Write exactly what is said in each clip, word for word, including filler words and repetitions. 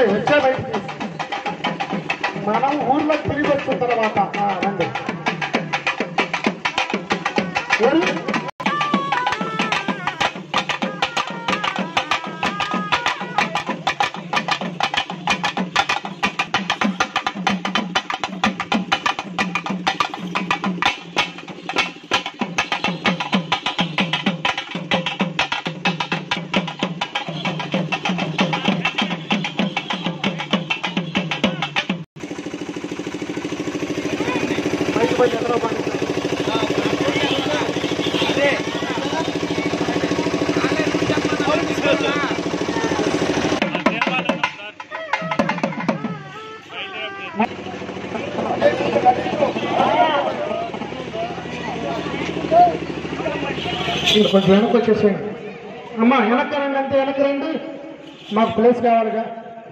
వచ్చే బయటికి మనం ఊర్లో తిరిగి వచ్చిన తర్వాత రండి కొంచెం వెనక్కి వచ్చేసేయండి అమ్మా. వెనక్కి రండి, అంతే వెనక్కి రండి, మాకు ప్లేస్ కావాలిగా.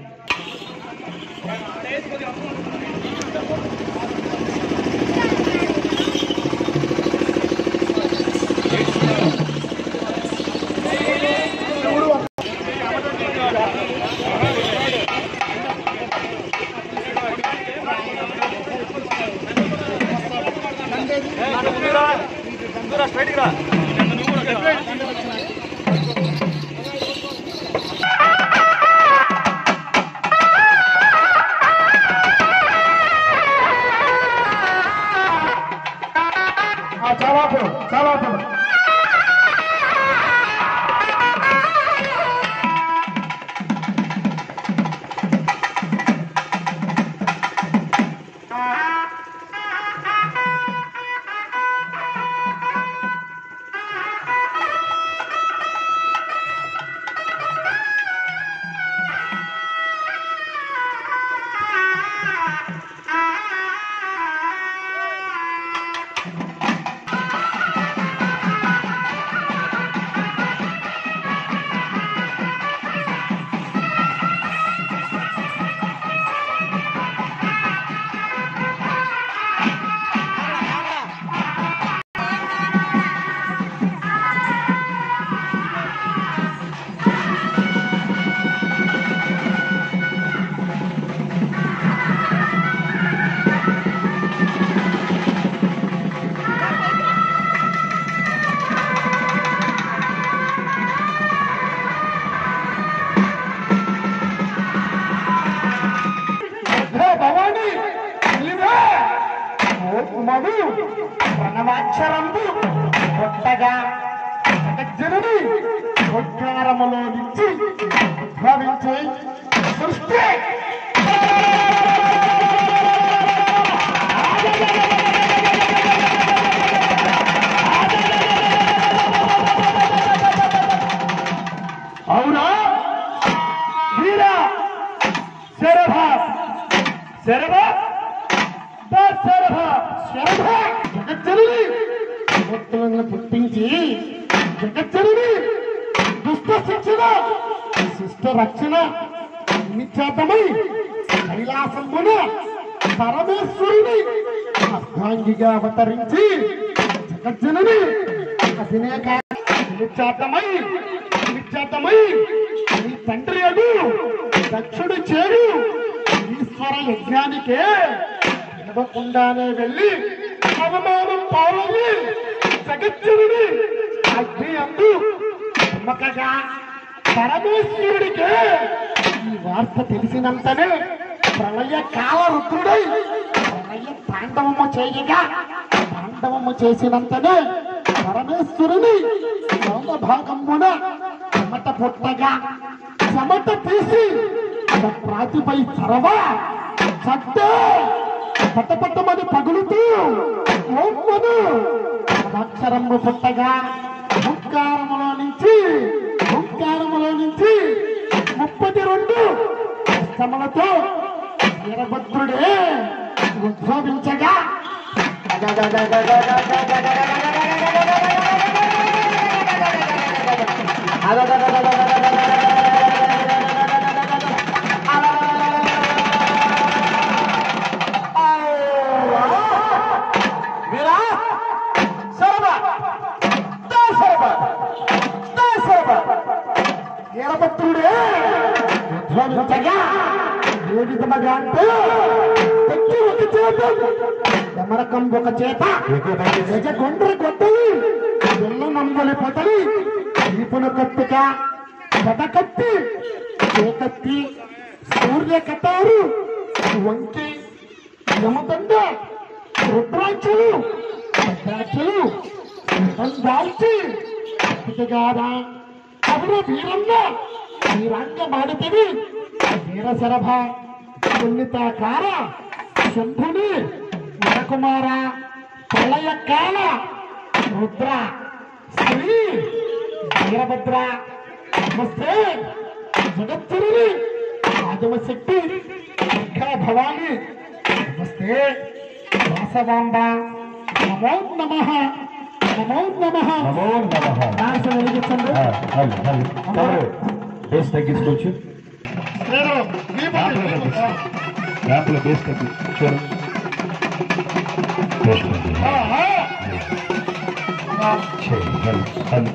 చాలా చాలా ప్రణవాక్షరంబు కొత్తగా జగజ్జనని ఉద్గారములో నుంచి ఉద్భవించే సృష్టి అవునా వీర శరభ శరభ జగజ్జనని మొత్తాలను పుట్టించి జగజ్జనని దుష్ట శిక్షణ శిష్ట రక్షణ నిశ్చాతమై కైలాసమున పరమేశ్వరుని అర్ధాంగిగా అవతరించి జగజ్జనని అభినేక నిశ్చాతమై నిశ్చాతమై నీ తండ్రి అడు దక్షుడు చేడు ఈశ్వర యజ్ఞానికే ఇవ్వకుండానే వెళ్ళి అవమానం పాలని జగజ్జనుడి అగ్ని అందు నమ్మకగా పరమేశ్వరుడికే ఈ వార్త తెలిసినంతనే ప్రళయ కాల రుద్రుడై ప్రళయ తాండవము చేయగా తాండవము చేసినంతనే పరమేశ్వరుని సోమ భాగమున చెమట పుట్టగా చెమట తీసి ప్రాతిపై చరవ చట్టే పట్టపట్టమని పగులుతూ ఓమ్మను అక్షరము పుట్టగా హుంకారములో నుంచి హుంకారములో నుంచి ముప్పటి రెండు అస్తములతో వీరభద్రుడే ఉద్భవించగా వీరభద్రుడే ఉద్భవించగా అంటే తెచ్చి ఒక చేత డమరకం ఒక చేత గజ కొండ్ర కొట్టలి ఎల్ల నంబలి పొతలి నిపుణ కత్తిగా పదకత్తి చేకత్తి సూర్య కట్టారు వంకి యమదండ రుద్రాక్షలు భద్రాక్షలు దాల్చి కత్తిగారా ಅವರ ವೀರನ್ನ ವೀರಾಂಗ ಮಾಡುತ್ತೀವಿ ವೀರಸರಭ ಪುಣ್ಯತಾಕಾರ ಶಂಭುನಿ ವರಕುಮಾರ ಪ್ರಳಯ ಕಾಲ ರುದ್ರ ಶ್ರೀ ವೀರಭದ್ರ ನಮಸ್ತೆ ಜಗತ್ತಿರಲಿ ಆದಿವಶಕ್ತಿ ಶಿಖರ ಭವಾನಿ ನಮಸ್ತೆ ವಾಸವಾಂಬ ನಮೋ ನಮಃ నమో నమః నమో నమః డాన్స్ వెలిగించండి హల్ హల్ తవరు బేస్ తగ్గించుకోవచ్చు నేను మీ బాబు యాప్ల బేస్ తగ్గించు చూడండి ఆ ఆ హల్ హల్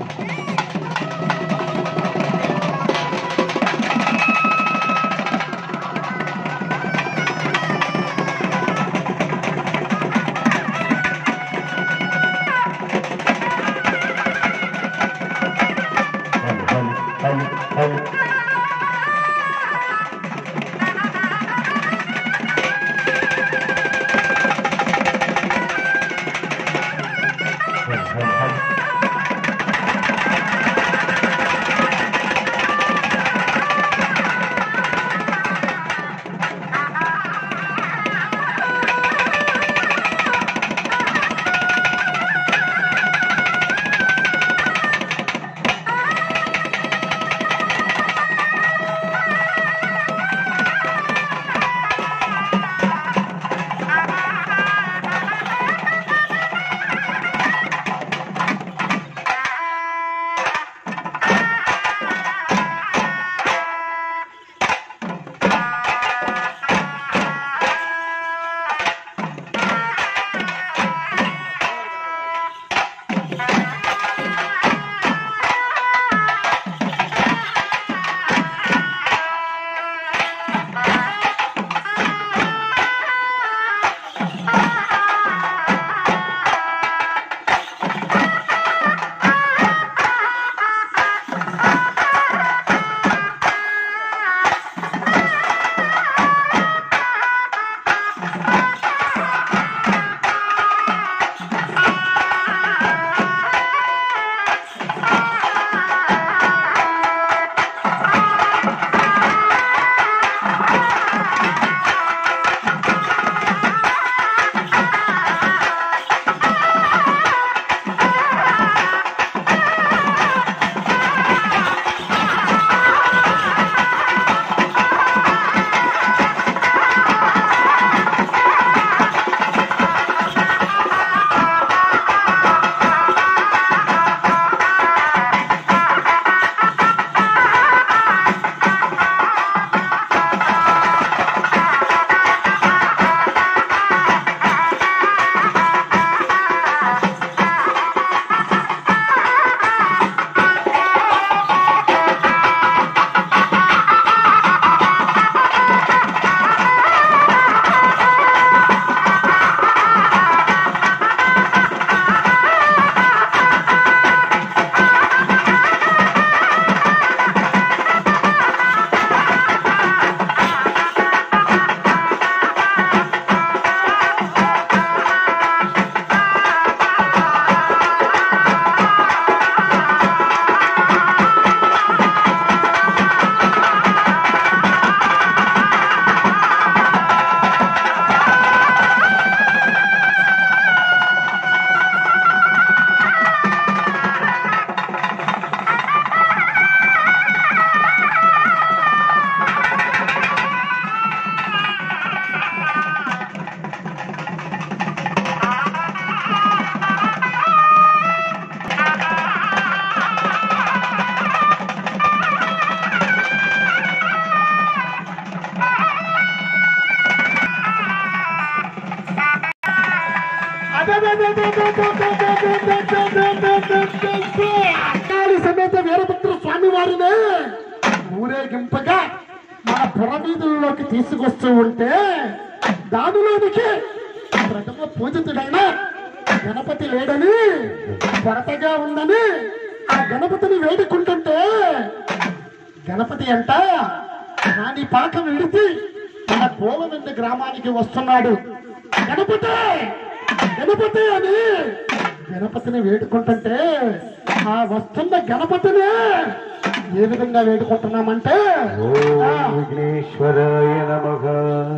సಮೇత వీరభద్ర స్వామి వారిని ఊరేగింపగా మన పురవీధుల్లోకి తీసుకొస్తూ ఉంటే దానిలోనికి ప్రథమ పూజితుడైన గణపతి లేడని కొరతగా ఉందని ఆ గణపతిని వేడుకుంటుంటే గణపతి అంట నాని పాక విడిచి తన పోలవెండి గ్రామానికి వస్తున్నాడు. గణపతి గణపతి అని గణపతిని వేడుకుంటుంటే ఆ వస్తున్న గణపతిని ఏ విధంగా వేడుకుంటున్నామంటే విఘ్నేశ్వరాయ నమః,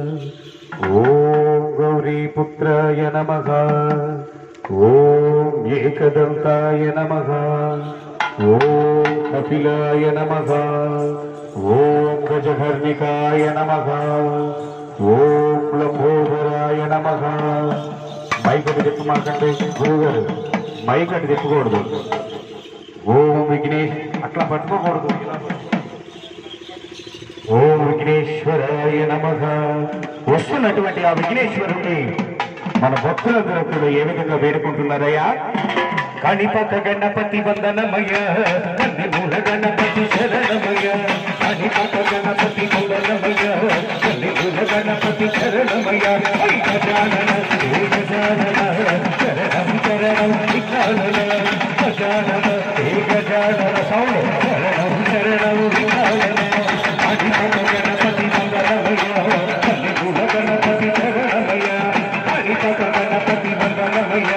ఓం గౌరీపుత్రాయ నమః, ఓం ఏకదంతాయ నమః, ఓం కపిలాయ నమః, ఓం గజకర్ణికాయ నమః, ఓం లంబోదరాయ నమః. మైకటి తిప్పమాకండి గురుగారు, మైకటి తిప్పకూడదు. ఓం విఘ్నేష్ అట్లా పట్టుకోకూడదు. ఓం విఘ్నేశ్వరాయ నమః. వస్తున్నటువంటి ఆ విఘ్నేశ్వరుణ్ణి మన భక్తులందరూ ఏ విధంగా వేడుకుంటున్నారయ్యా? కణిపక గణపతి వందనమయ, మూల గణపతి శరణమయ, కణిపక గణపతి వందనమయ, మూల గణపతి శరణమయ. గజానన హే గజానన శరణం శరణం విఘ్నానన, గజానన హే గజానన సౌండ్ శరణం శరణం విఘ్నానన. కణిపక గణపతి వందనమయ, మూల గణపతి శరణమయ, కణిపక గణపతి వందనమయ,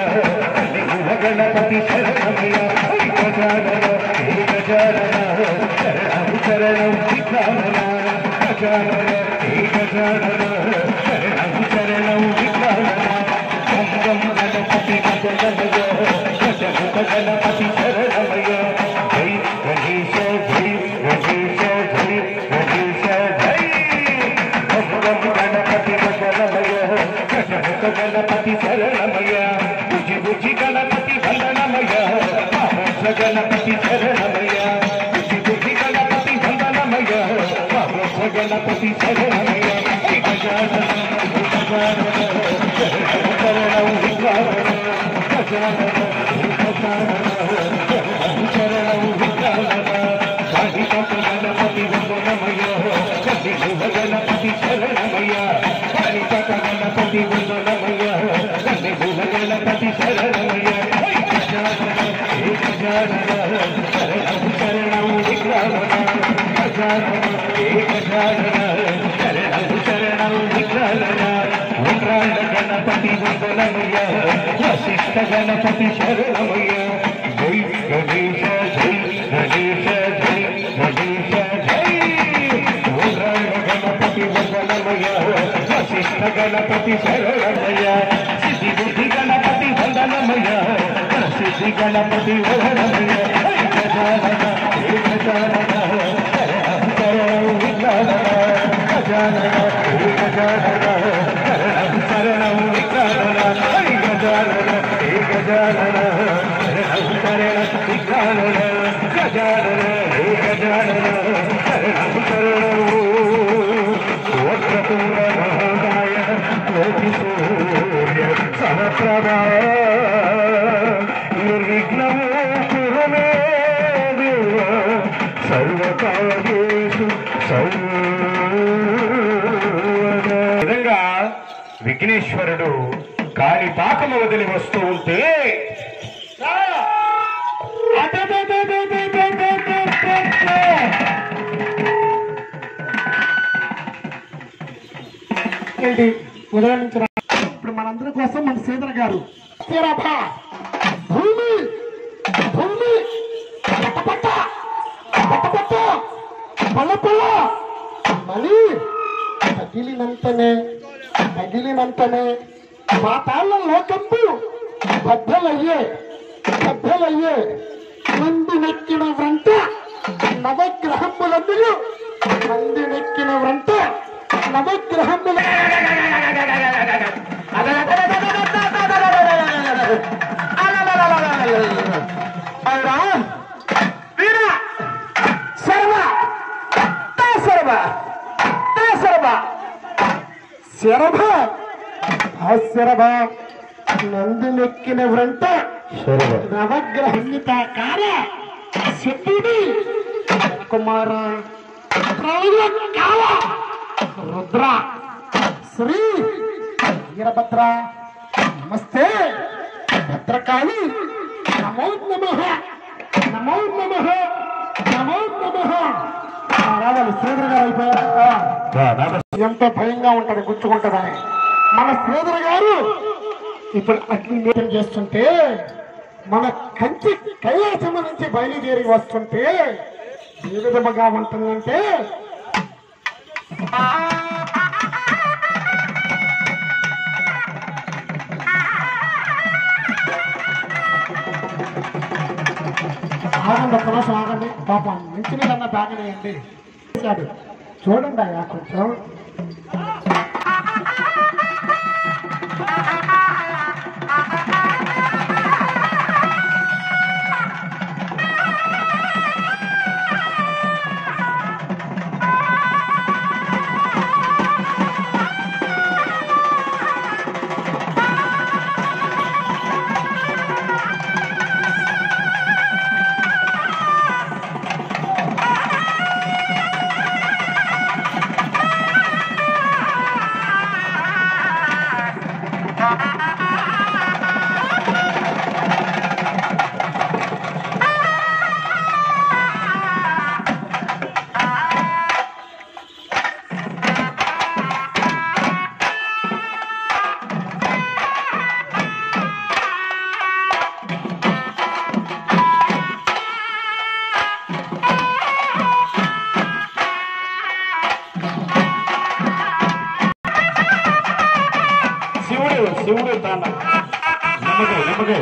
గణపతి శరణమయ. గజానన హే గజానన శరణం శరణం విఘ్నానన, గజానన హే గజానన శరణం శరణం విఘ్నానన. గం గం గణపతి గజనమయ, గజముఖ గణపతి శరణమయ. జై గణేశ జై గణేశ జై గణేశ జై. గం గం గణపతి గజనమయ, గజముఖ గణపతి శరణమయ. బుజి బుజి గణపతి వందనమయ, పాప గణపతి శరణమయ. బుజి బుజి గణపతి వందనమయ, పాప గణపతి శరణమయ. గజానన గజానన శరణం శరణం విఘ్నానన, గజానన గజానన శరణం శరణం విఘ్నానన. కాళికాక గణపతి వందనమయ, కన్నిమూల గణపతి శరణమయ. కాళికాక గణపతి వందనమయ, కన్నిమూల గణపతి శరణమయ. గజానన హే గజానన శరణం శరణం విఘ్నానన, గజానన హే గజానన శరణం శరణం విఘ్నానన. ఉండ్రాళ్ళ గణపతి వందనమయ, వశిష్ఠ గణపతి శరణమయ. జై గణేశ జై గణేశ జై గణేశ జై. ఉండ్రాళ్ళ గణపతి వందనమయ, వశిష్ఠ గణపతి శరణమయ. సిద్ధి బుద్ధి గణపతి వందనమయ, సిద్ధి గణపతి వందనమయ. గజానన హే గజానన శరణం శరణం విఘ్నానన, గజానన హే గజానన శరణం శరణం విఘ్నానన. గజానన హే గజానన శరణం శరణం విఘ్నానన, గజానన హే గజానన శరణం శరణం. వక్రతుండ మహాకాయ కోటి సూర్య సమప్రభా, నిర్విఘ్నము కురు మే దేవ, సర్వకార్యేషు సర్వదా. విధంగా విఘ్నేశ్వరుడు కాళి పాకము వదిలి వస్తూ ఉంటే ఏంటి ఉదయించిన ఇప్పుడు మనందరి కోసం మన సీతల గారు భూమి భూమి పట్ట పట్ట పట్ట పట్ట పల్ల పల్ల మళ్ళీ తగిలినంతనే తగిలినంతనే పాతాళ లోకంపు బద్దలయ్యే బద్దలయ్యే. మంది నెక్కిన వ్రంట నవగ్రహములందులు, మంది నెక్కిన వ్రంట నవగ్రహముల వీర సర్వ సర్వ సర్వ శరభ శరభ నందునెక్కిన వ్రంట నవగ్రహన్యతాకార శక్తిని కుమార కాల రుద్ర శ్రీ వీరభద్ర నమస్తే భద్రకాళి నమో నమః నమో నమః నమో నమః. రావాలి శ్రీధర్ గారు అయిపోయారు. ఎంతో భయంగా ఉంటాడు, గుచ్చుకుంటుందని. మన శ్రీధర్ గారు ఇప్పుడు అగ్ని మీటం చేస్తుంటే మన కంచి కైలాసం నుంచి బయలుదేరి వస్తుంటే ఏ విధముగా ఉంటుందంటే ఆగండి, ఒక్క నిమిషం ఆగండి. పాపం మంచి మీద తాగలేయండి. చూడండి అయ్యా కొంచెం. శివుడు తాన నమ్మకే నమ్మకే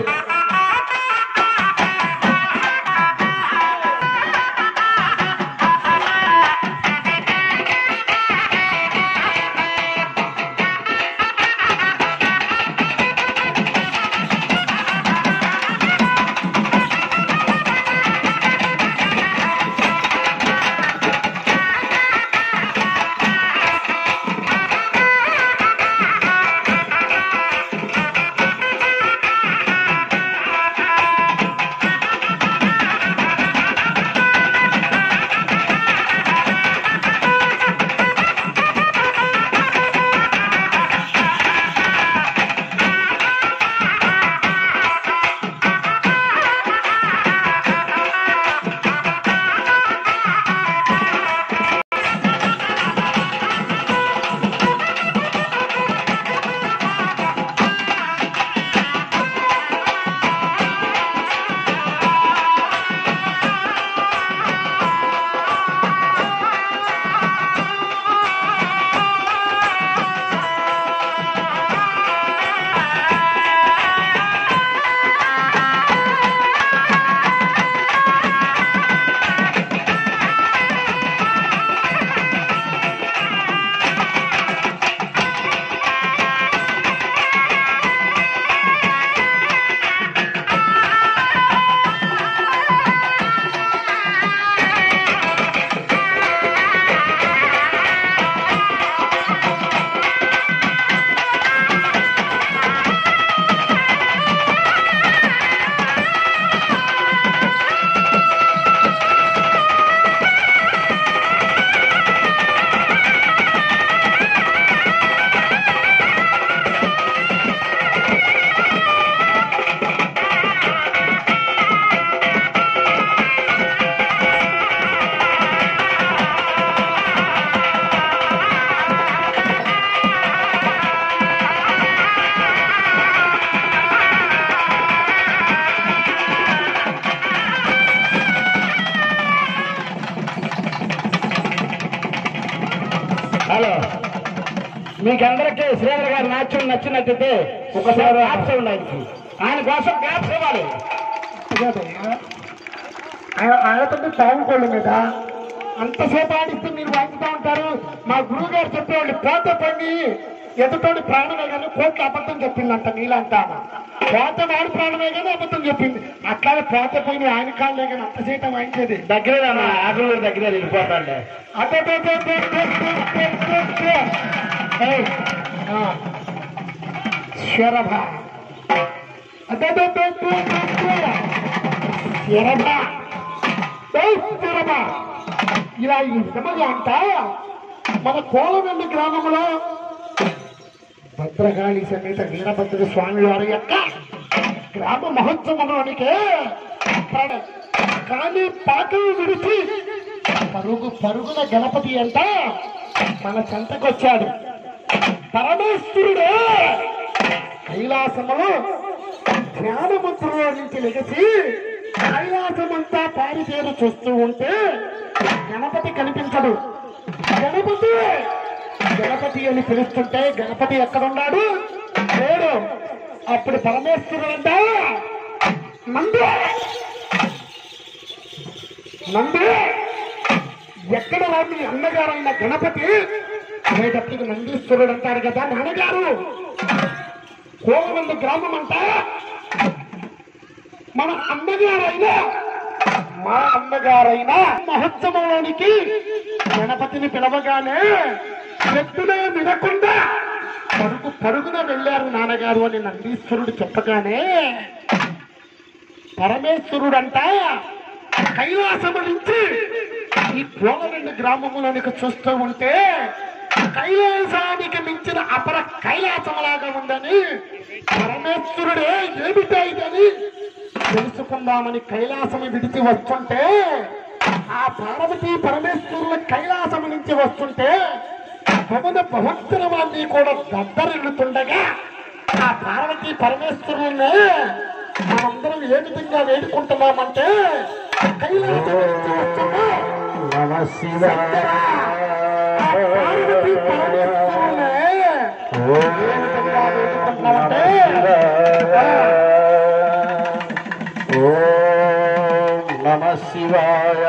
హలో, మీకందరికీ శ్రీధర్ గారి నాట్యం నచ్చినట్టయితే ఒకసారి క్లాప్స్ ఉండాలి. ఆయన కోసం క్లాప్స్ ఇవ్వాలి. ఆయనతో తాగుకోండి మీద అంతసేపు ఆడిస్తే మీరు వాంచుతూ ఉంటారు. మా గురువు గారు చెప్పేవాళ్ళు పోతే పని ఎదుటోడి ప్రాణమే కానీ కోట్ల అబద్ధం చెప్పిందంట. నీలంటా పోతే వాడి ప్రాణమే కానీ అబద్ధం చెప్పింది. అట్లాగే పోతే పోయి ఆయన కాళ్ళే కానీ అంతసేపు వాయించేది. దగ్గరే ఆకులు దగ్గర వెళ్ళిపోతాండే. అదే శరభ అదే శరభ శరభ ఇలా ఈ విధముగా అంట మన కోలవెల్లి గ్రామంలో భద్రకాళి సమేత వీరభద్ర స్వామి వారి యొక్క గ్రామ మహోత్సవంలోనికే కానీ పాకం విడిచి పరుగు పరుగున గణపతి అంట మన చెంతకొచ్చాడు. పరమేశ్వరుడే కైలాసములో ధ్యానముద్రలో నుంచి లెగసి కైలాసమంతా పారితేరు చూస్తూ ఉంటే గణపతి కనిపించడు. గణపతి గణపతి అని పిలుస్తుంటే గణపతి ఎక్కడున్నాడు? లేడు. అప్పుడు పరమేశ్వరుడు అంట నంది నంది ఎక్కడ మీ అన్నగారైన గణపతి అనేటప్పటికి నందీశ్వరుడు అంటారు కదా. నాన్నగారు కోలవెల్లి గ్రామం అంట మన అన్నగారైనా మా అన్నగారైనా మహోత్సవంలోనికి గణపతిని పిలవగానే చెట్టునే వినకుండా పరుగు పరుగున వెళ్ళారు నాన్నగారు అని నందీశ్వరుడు చెప్పగానే పరమేశ్వరుడంట కైలాసము నుంచి ఈ కోలవెల్లి గ్రామంలోనికి చూస్తూ ఉంటే కైలాసానికి మించిన అపర కైలాసంలాగా ఉందని పరమేశ్వరుడే ఏమిటా ఇదని తెలుసుకుందామని కైలాసం విడిచి వస్తుంటే ఆ పార్వతీ పరమేశ్వరుల కైలాసం నుంచి వస్తుంటే భవన భవంతరవాన్ని కూడా దద్దరిల్లుతుండగా ఆ పార్వతీ పరమేశ్వరుల్ని మనందరం ఏ విధంగా వేడుకుంటున్నామంటే కైలాసం నుంచి వస్తున్న నమ శివాయ పార్వతీ పరమేశ్వరుల్ని ఏ విధంగా వేడుకుంటున్నామంటే ఓం నమ శివాయ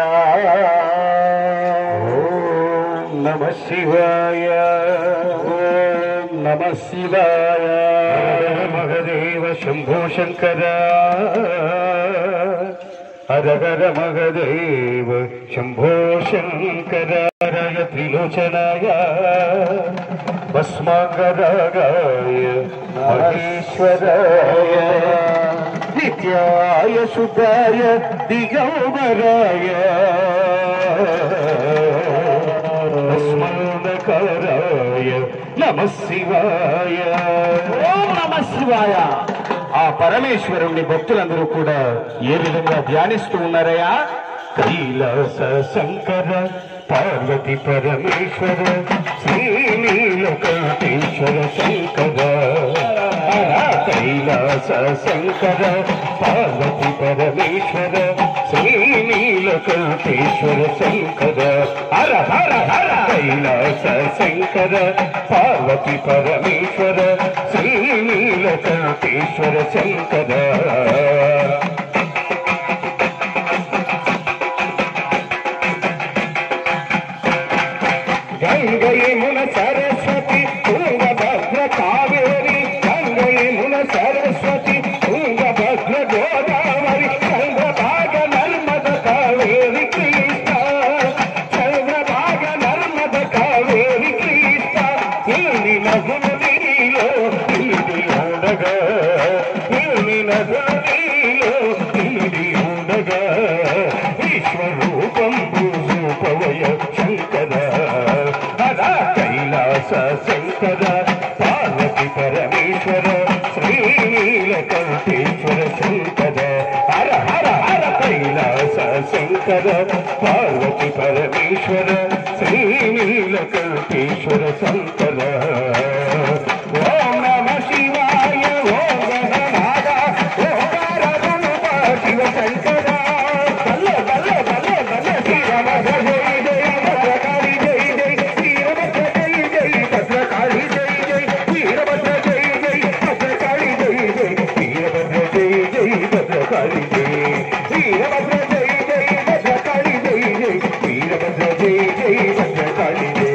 ఓం నమ శివాయ ఓం నమ శివాయ మహదేవ శంభో శంకర హర హర మహదేవ శంభో శంకర త్రిలోచనాయ భస్మాంగరాగాయ మహేశ్వరాయ నిత్యాయ శుద్ధాయ దిగంబరాయ భస్మాంధకారాయ నమ శివాయ ఓం నమ శివాయ. ఆ పరమేశ్వరుణ్ణి భక్తులందరూ కూడా ఏ విధంగా ధ్యానిస్తూ ఉన్నారయ్యా? కైలాస శంకర పార్వతి పరమేశ్వర శ్రీనీలకంఠేశ్వర శంకర కైలాస శంకర పార్వతి పరమేశ్వర శ్రీనీలకంఠేశ్వర శంకర హర హర హర కైలాస శంకర పార్వతి పరమేశ్వర శ్రీనీలకంఠేశ్వర శంకర గంగయమున సరస్వతి తుంగభద్ర కావేరి గంగయమున సరస్వతి తుంగభద్ర గోదావరి చంద్రభాగ నర్మద కావేరి కృష్ణ చంద్రభాగ నర్మద కావేరి కృష్ణ ఇన్ని నదుల నీలో ఇల్లి ఉండగా ఇన్ని నదుల నీలో ఇల్లి ఉండగా విశ్వరూపం భూపవయ శంకర కైలాస శంకర పార్వతి పరమేశ్వర శ్రీనీలకంఠేశ్వర శంకర హర హర హర కైలాస శంకర పార్వతి పరమేశ్వర శ్రీనీలకంఠేశ్వర శంకర ఓం నమ శివాయ ఓం గణనాథ ఓంకార రూప శివ శంకర బల్ల బల్ల బల్ల బల్ల శ్రీరామభద్ర జయ జయ భద్రకాళి జయ జయ వీరభద్ర జయ జయ భద్రకాళి జయ జయ వీరభద్ర జయ జయ భద్రకాళి జయ జయ వీరభద్ర జయ జయ భద్రకాళి జయ వీరభద్ర జయ జయ భద్రకాళి జయ జయ వీరభద్ర జయ జయ భద్రకాళి జయ.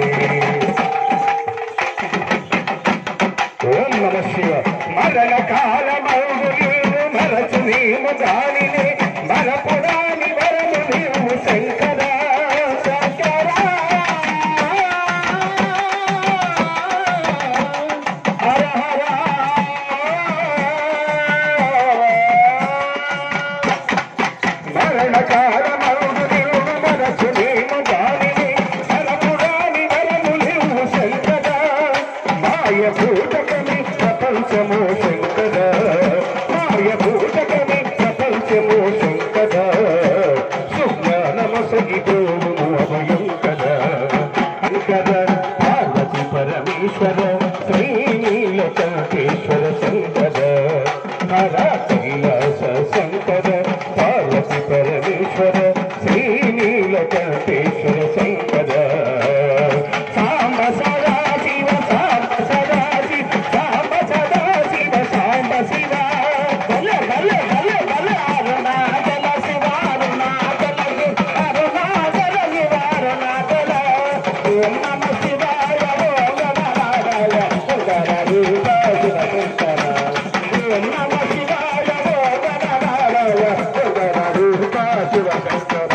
ఓం నమ శివ. మరణ కాలమౌను నీవు మరచు నీవు దానిని మరపుడాని వరము నీవు శంకర శంకర హర హర మరణ కాలమౌను నీవు మరచు నీవు దానిని మరపుడాని వరము శంకర మాయభూతకమే ప్రపంచము శంకర సుజ్ఞానమసగి గోము అభయం కదా శంకర పార్వతి పరమేశ్వర శ్రీనీలకంఠేశ్వర శంకర హర కైలాస శంకర పార్వతి పరమేశ్వర శ్రీనీలకంఠేశ్వర శంకర సాంబ సదా శివ సాంబ సదా శివ సాంబ సదా శివ సాంబ శివ బల బల బల బల అరుణాచల శివ అరుణాచల అరుణాచల శివ అరుణాచల ఓం నమ శివాయ ఓం నమ నారాయణ శంకర రూప శివ శంకర ఓం నమ శివాయ ఓం నమ నారాయణ శంకర రూప శివ శంకర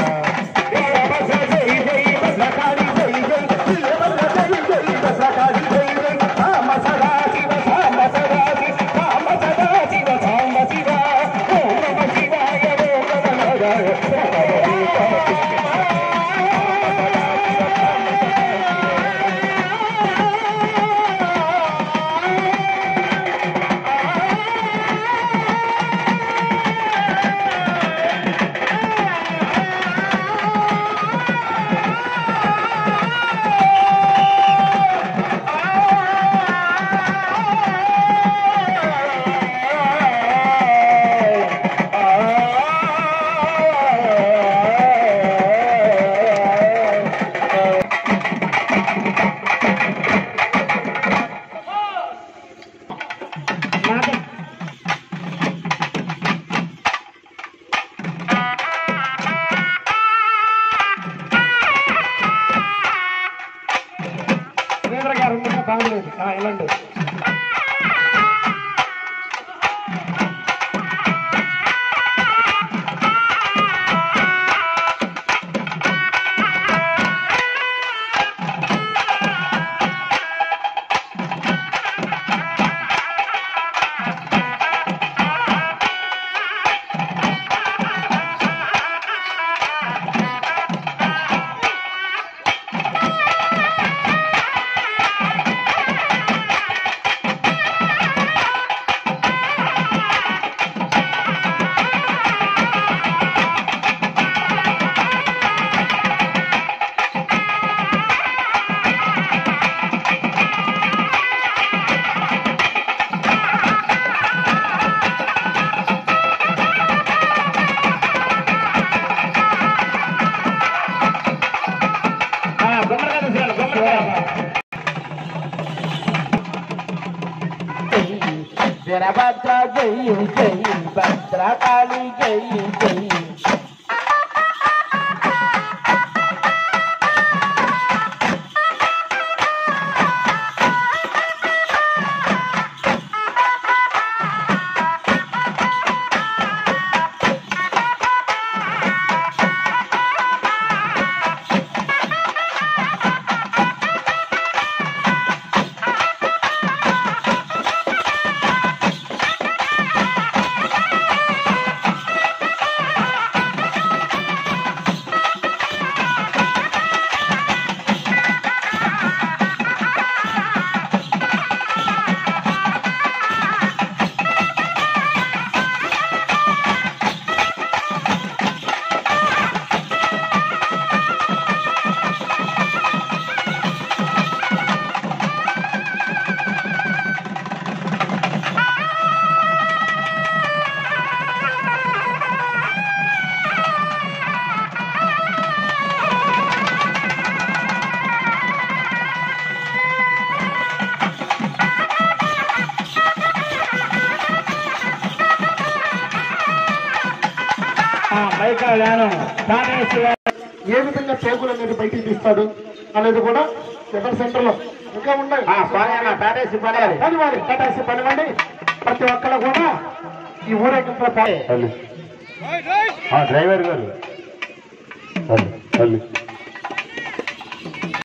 వెళ్ళండి veerabhadra jai jai bhadrakali jai jai ఏ విధంగా పేగులు అనేది బయటికి తీస్తాడు అనేది కూడా ఎవరి సెంటర్ లో ఇంకా ఉన్నాయి పని వారి కటాసి పనివ్వండి. ప్రతి ఒక్కరు కూడా ఈ ఊరేగింపులో డ్రైవర్ గారు